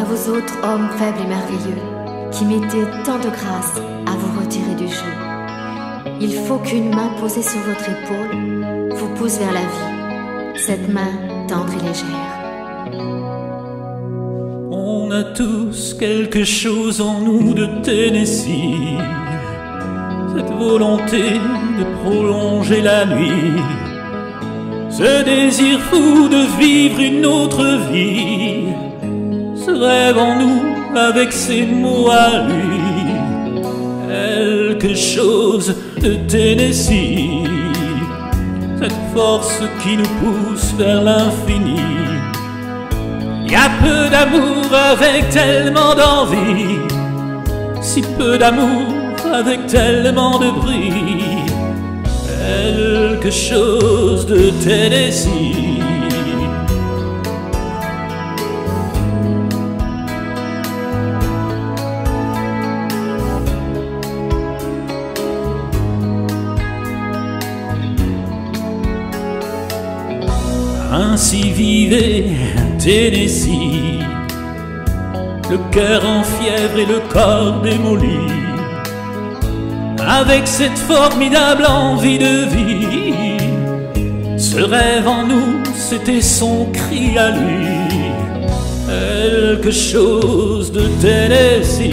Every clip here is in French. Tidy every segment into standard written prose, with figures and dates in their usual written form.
vous autres hommes faibles et merveilleux, qui mettez tant de grâce à vous retirer du jeu. Il faut qu'une main posée sur votre épaule vous pousse vers la vie, cette main tendre et légère. On a tous quelque chose en nous de Tennessee, cette volonté de prolonger la nuit, ce désir fou de vivre une autre vie, ce rêve en nous avec ses mots à lui, quelque chose de Tennessee, cette force qui nous pousse vers l'infini. Y a peu d'amour avec tellement d'envie, si peu d'amour avec tellement de bruit, quelque chose de Tennessee. Ainsi vivait Tennessee, le cœur en fièvre et le corps démoli, avec cette formidable envie de vie. Ce rêve en nous, c'était son cri à lui, quelque chose de Tennessee.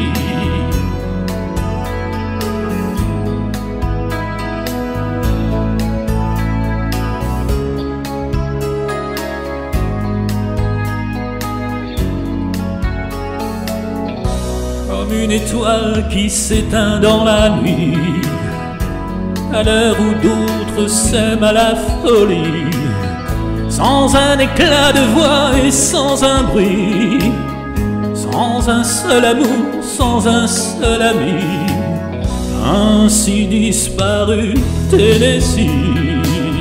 Comme une étoile qui s'éteint dans la nuit, à l'heure où d'autres s'aiment à la folie, sans un éclat de voix et sans un bruit, sans un seul amour, sans un seul ami, ainsi disparu Tennessee.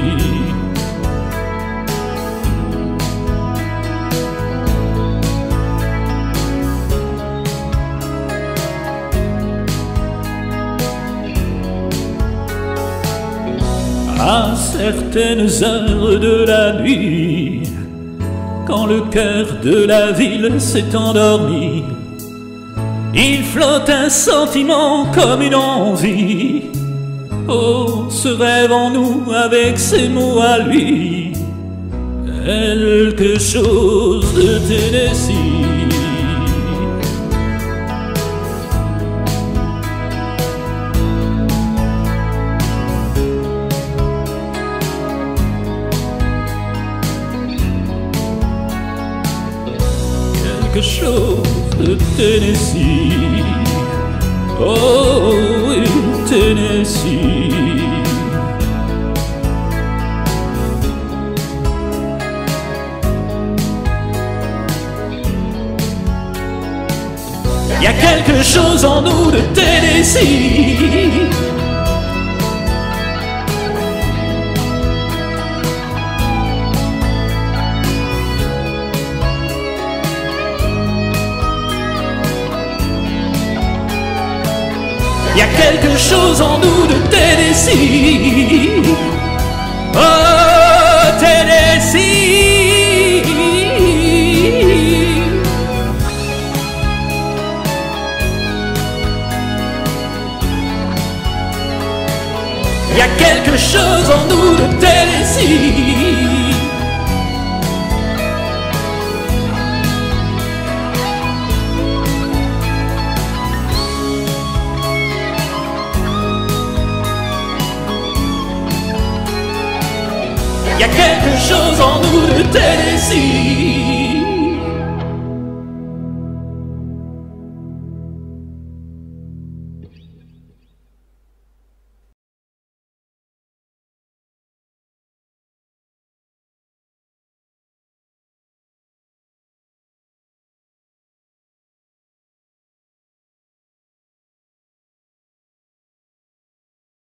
À certaines heures de la nuit, quand le cœur de la ville s'est endormi, il flotte un sentiment comme une envie. Oh, ce rêve en nous avec ses mots à lui, quelque chose de Tennessee. Quelque chose de Tennessee, oh oui, Tennessee. Y a quelque chose en nous de Tennessee. Y a quelque chose en nous de Tennessee. Oh, Tennessee. Y a quelque chose en nous de Tennessee. Y a quelque chose en nous de Tennessee.